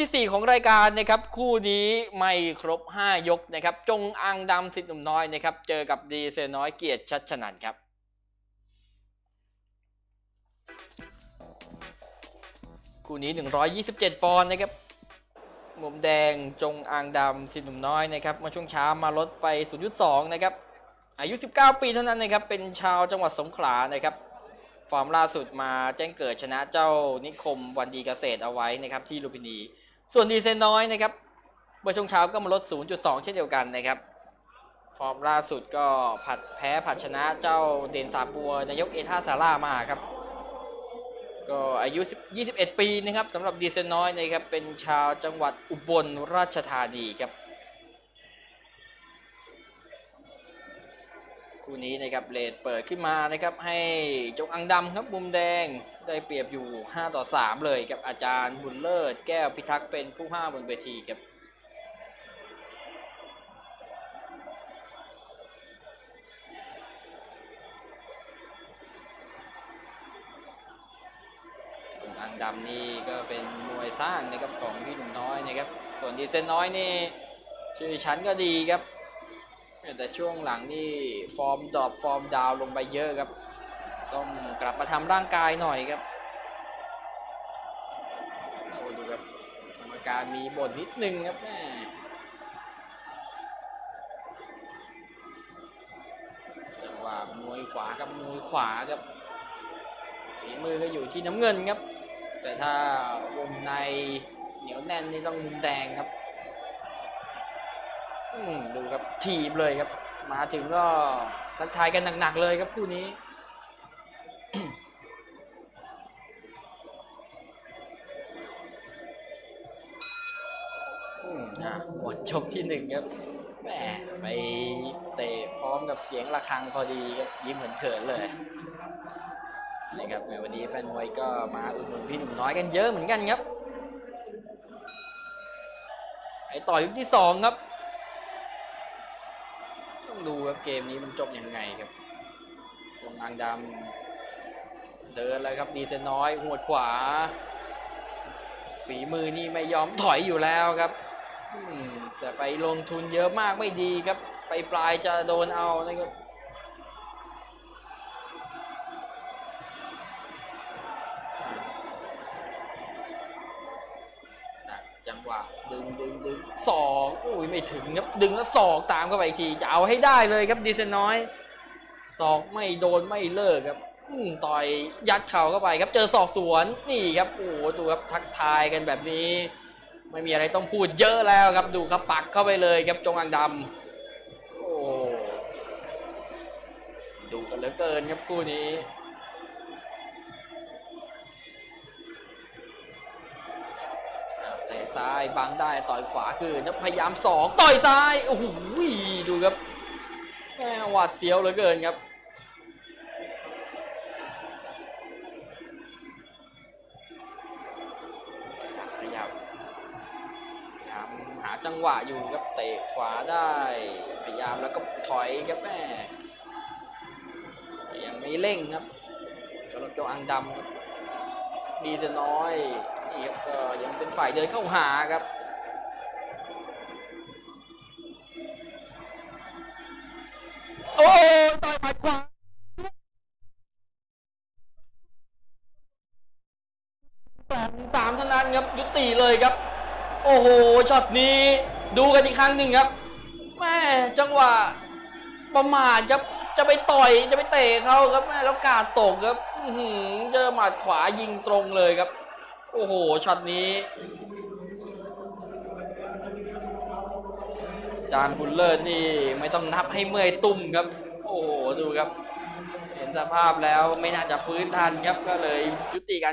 ที่4ของรายการนะครับคู่นี้ไม่ครบ5ยกนะครับจงอังดำสิทธิ์หนุ่มน้อยนะครับเจอกับดีเซลน้อยเกียรติชัชนันท์ครับคู่นี้127ปอนด์นะครับมุมแดงจงอังดำสิทธิ์หนุ่มน้อยนะครับเมื่อช่วงเช้ามาลดไป 0.2 นะครับอายุ19ปีเท่านั้นนะครับเป็นชาวจังหวัดสงขลานะครับฟอร์มล่าสุดมาแจ้งเกิดชนะเจ้านิคมวันดีเกษตรเอาไว้นะครับที่ลุมพินีส่วนดีเซลน้อยนะครับเมื่อช่วงเช้าก็มาลด 0.2 เช่นเดียวกันนะครับฟอร์มล่าสุดก็แพ้ผัดชนะเจ้าเด่นสาบัวนายกเอท่าซาร่ามาครับก็อายุ21ปีนะครับสำหรับดีเซลน้อยนะครับเป็นชาวจังหวัดอุบลราชธานีครับคู่นี้นะครับเรทเปิดขึ้นมานะครับให้จงอังดำครับมุมแดงได้เปรียบอยู่5-3เลยกับอาจารย์บุญเลิศแก้วพิทักษ์เป็นผู้ห้ามบนเวทีครับจงอังดำนี่ก็เป็นมวยสร้างนะครับของพี่หนุ่มน้อยนะครับส่วนดีเซลน้อยนี่ชื่อชั้นก็ดีครับแต่ช่วงหลังนี่ฟอร์มดรอปฟอร์มดาวลงไปเยอะครับต้องกลับมาทำร่างกายหน่อยครับดูครับกรรมการมีบ่นนิดนึงครับจังหวะมวยขวากับมวยขวาครับฝีมือก็อยู่ที่น้ำเงินครับแต่ถ้าวงในเหนียวแน่นนี่ต้องมุมแดงครับดูครับทีมเลยครับมาถึงก็ทักทายกันหนักๆเลยครับคู่นี้ หมดยกที่1ครับแหมไปเตะพร้อมกับเสียงระฆังพอดีครับยิ้มเขินๆเลยนะครับวันนี้แฟนมวยก็มาอุดหนุนพี่หนุ่มน้อยกันเยอะเหมือนกันครับไอ้ต่อยกที่2ครับต้องดูครับเกมนี้มันจบยังไงครับจงอังดำเดินเลยครับดีเซลน้อยหัวขวาฝีมือนี่ไม่ยอมถอยอยู่แล้วครับแต่ไปลงทุนเยอะมากไม่ดีครับไปปลายจะโดนเอานะครับจังหวะดึงศอกไม่ถึงครับดึงแล้วศอกตามเข้าไปอีกทีจะเอาให้ได้เลยครับดีเซลน้อยศอกไม่โดนไม่เลิกครับต่อยยัดเข่าเข้าไปครับเจอศอกสวนนี่ครับดูครับทักทายกันแบบนี้ไม่มีอะไรต้องพูดเยอะแล้วครับดูครับปักเข้าไปเลยครับจงอังดำดูกันเหลือเกินครับคู่นี้เตะซ้ายบังได้ต่อยขวาคือพยายามศอกต่อยซ้ายโอ้โหดูครับหวาดเสียวเหลือเกินครับหาจังหวะอยู่ครับเตะขวาได้พยายามแล้วก็ถอยครับยังไม่เร่งครับสำหรับจงอังดำครับดีเซลน้อยนี่ครับก็ยังเป็นฝ่ายเดินเข้าหาครับโอ้ต่อยหมัดขวา3 เท่านั้นครับยุติเลยครับโอ้โหช็อตนี้ดูกันอีกครั้งหนึ่งครับแม่จังหวะประมาทครับจะไปต่อยจะไปเตะเขาครับแม่แล้วกาดตกครับเจอหมัดขวายิงตรงเลยครับโอ้โหช็อตนี้จานบุญเลิศนี่ไม่ต้องนับให้เมื่อยตุ้มครับโอ้โหดูครับเห็นสภาพแล้วไม่น่าจะฟื้นทันครับก็เลยยุติการ